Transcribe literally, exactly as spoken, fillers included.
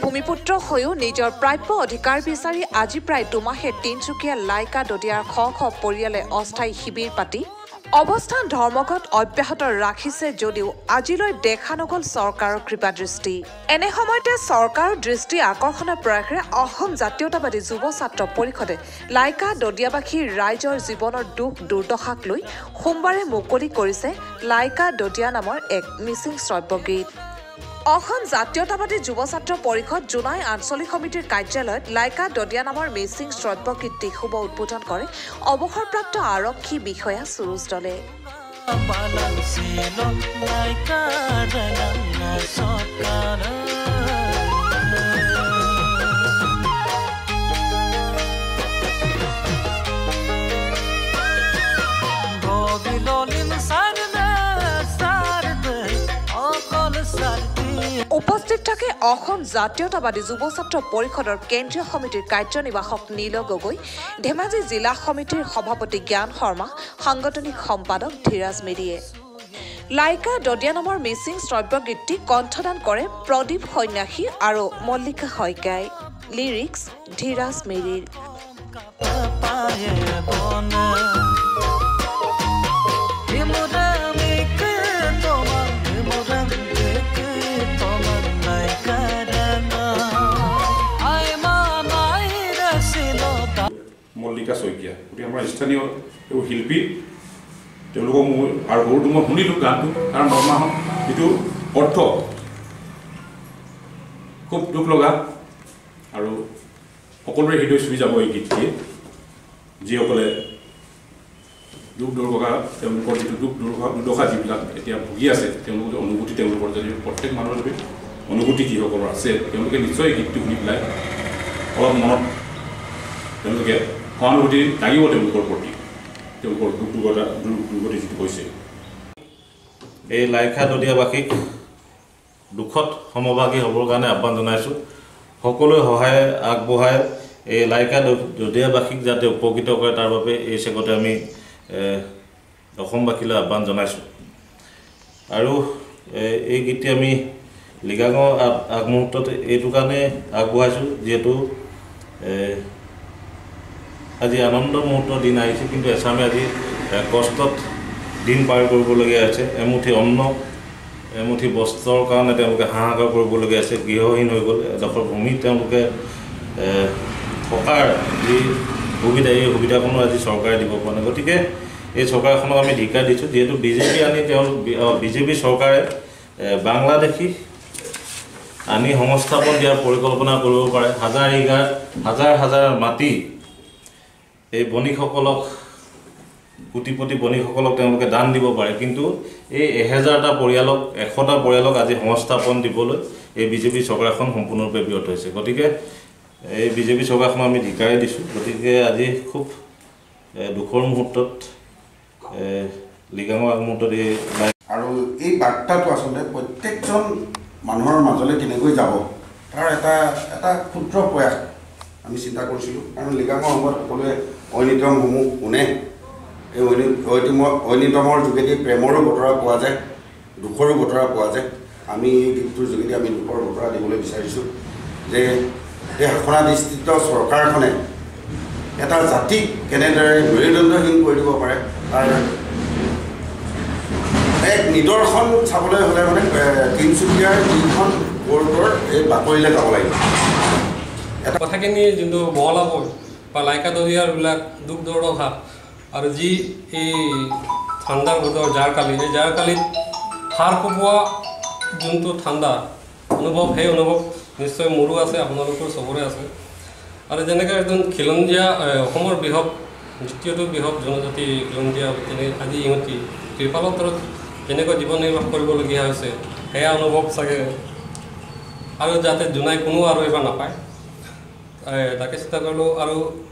ভূমিপুত্ৰ হৈও নিজৰ প্ৰাপ্য অধিকাৰ বিচাৰি আজি প্ৰায় দুমাহে তিনচুকীয়া লাইকা দদিয়াৰ শ শ পৰিয়ালে অস্থায়ী শিবিৰ পাতি অৱস্থান ধৰ্মঘট অব্যাহত ৰাখিছে যদিও আজিলৈ দেখা নগল চৰকাৰৰ কৃপাদৃষ্টি। এনে সময়তে চৰকাৰৰ দৃষ্টি আকৰ্ষণৰ প্ৰয়াসেৰে অসম জাতীয়তাবাদী যুৱ ছাত্ৰ পৰিষদে লাইকা দদিয়াবাসীৰ ৰাইজৰ জীৱনৰ দুখ দুৰ্দশাক লৈ সোমবাৰে মুকলি কৰিছে লাইকা দদিয়া নামৰ এক মিচিং শ্ৰব্য গীত। অসম জাতীয়তাবাদী যুৱ ছাত্ৰ পৰিষদ জোনাই আঞ্চলিক সমিতিৰ কাৰ্যালয়ত লাইকা দদিয়া নামৰ মিচিং শ্ৰব্য গীতটি শুভ উদ্বোধন কৰে অৱসৰপ্ৰাপ্ত আৰক্ষী বিষয়া সুৰুজ দলে। উপস্থিত থাকে অসম জাতীয়তাবাদী যুৱ ছাত্ৰ পৰিষদৰ কেন্দ্ৰীয় সমিতিৰ কাৰ্যনিৰ্বাহক নীল গগৈ, ধেমাজি জিলা সমিতিৰ সভাপতি জ্ঞান শৰ্মা, সাংগঠনিক সম্পাদক ধীৰাজ মেধিয়ে। লাইকা দদিয়া নামৰ মিচিং শ্ৰব্য গীতটি কণ্ঠদান কৰে প্ৰদীপ সন্যাসী আৰু মল্লিকা শইকীয়াই। লিৰিক্স ধীৰাজ মেধিৰ। মল্লিকা শইকীয়া গতিকে আমাৰ স্থানীয় এইবোৰ শিল্পী তেওঁলোকক মই আৰু বহুতো মই শুনিলোঁ গানটো কাৰণ বৰ্মাহত যিটো অৰ্থ খুব দুখ লগা আৰু সকলোৰে হৃদয় চুই যাব এই গীতটিয়ে যিসকলে দুখ দুৰ্দশা তেওঁলোকৰ যিটো দুখ দুৰ্দশা যিবিলাক এতিয়া ভুগি আছে তেওঁলোকৰ অনুভূতি তেওঁলোকৰ যদি প্ৰত্যেক মানুহৰ যদি অনুভূতি যিসকলৰ আছে তেওঁলোকে নিশ্চয় গীতটো শুনি পেলাই অলপ মনত তেওঁলোকে সহানুভূতি লাগিব তেওঁলোকৰ প্ৰতি তেওঁলোকৰ দুখ দুৰ্গতা দুৰ্গতি যিটো হৈছে। এই লাইকা দদিয়াবাসীক দুখত সমভাগী হ'বৰ কাৰণে আহ্বান জনাইছোঁ। সকলোৱে সহায় আগবঢ়াই এই লাইকা দদিয়াবাসীক যাতে উপকৃত কৰে তাৰ বাবে এই চেগতে আমি অসমবাসীলৈ আহ্বান জনাইছোঁ। আৰু এই গীতটি আমি লিগাঙৰ আগমুহূৰ্তত এইটো কাৰণে আগবঢ়াইছোঁ যিহেতু আজি আনন্দ মুহূৰ্তৰ দিন আহিছে কিন্তু এছামে আজি কষ্টত দিন পাৰ কৰিবলগীয়া হৈছে। এমুঠি অন্ন এমুঠি বস্ত্ৰৰ কাৰণে তেওঁলোকে হাহাকাৰ কৰিবলগীয়া হৈছে। গৃহহীন হৈ গ'ল। এডোখৰ ভূমি তেওঁলোকে থকাৰ যি সুবিধা এই সুবিধাসমূহ আজি চৰকাৰে দিব পৰা নাই। গতিকে এই চৰকাৰখনক আমি ধিক্কাৰ দিছোঁ যিহেতু বিজেপি আনি তেওঁ বিজেপি চৰকাৰে বাংলাদেশী আনি সংস্থাপন দিয়াৰ পৰিকল্পনা কৰিব পাৰে। হাজাৰ এঘাৰ হাজাৰ হাজাৰ মাটি এই বণিকসকলক কোটিপতি বণিকসকলক তেওঁলোকে দান দিব পাৰে কিন্তু এই এহেজাৰটা পৰিয়ালক এশটা পৰিয়ালক আজি সংস্থাপন দিবলৈ এই বিজেপি চৰকাৰখন সম্পূৰ্ণৰূপে ব্যৰ্থ হৈছে। গতিকে এই বিজেপি চৰকাৰখনক আমি ধিক্কাৰেই দিছোঁ। গতিকে আজি খুব দুখৰ মুহূৰ্তত লিগাঙৰ আগমুহূৰ্তত এই আৰু এই বাৰ্তাটো আচলতে প্ৰত্যেকজন মানুহৰ মাজলৈ কেনেকৈ যাব তাৰ এটা এটা ক্ষুদ্ৰ প্ৰয়াস আমি চিন্তা কৰিছিলোঁ। কাৰণ লিগাঙৰ সময়ত সকলোৱে ঐনিতমসমূহ শুনে। এই ঐনিতম ঐনিতমৰ যোগেদি প্ৰেমৰো বতৰা পোৱা যায়, দুখৰো বতৰা পোৱা যায়। আমি এই গীতটোৰ যোগেদি আমি দুখৰ বতৰা দিবলৈ বিচাৰিছোঁ যে এই শাসনাধিষ্ঠিত চৰকাৰখনে এটা জাতিক কেনেদৰে মেৰুদণ্ডহীন কৰি দিব পাৰে তাৰ এক নিদৰ্শন চাবলৈ হ'লে মানে তিনিচুকীয়াৰ যিখন কোৰ্টৰ এই বাকৰিলৈ যাব লাগিব। এটা কথাখিনি যোনটো বহলাব বা লাইকা দদিয়াৰবিলাক দুখ দুৰ্দশা আৰু যি এই ঠাণ্ডাৰ বতৰ জাৰকালি এই জাৰকালিত সাৰ কোবোৱা যোনটো ঠাণ্ডা অনুভৱ সেই অনুভৱ নিশ্চয় মোৰো আছে, আপোনালোকৰ চবৰে আছে। আৰু যেনেকৈ এজন খিলঞ্জীয়া অসমৰ বৃহৎ দ্বিতীয়টো বৃহৎ জনজাতি খিলঞ্জীয়া তেনে আজি ইহঁতি ত্ৰিপালৰ তলত যেনেকৈ জীৱন নিৰ্বাহ কৰিবলগীয়া হৈছে সেয়া অনুভৱ চাগে আৰু যাতে জোনাই কোনো আৰু এবাৰ নাপায় তাকে চিন্তা কৰিলোঁ। আৰু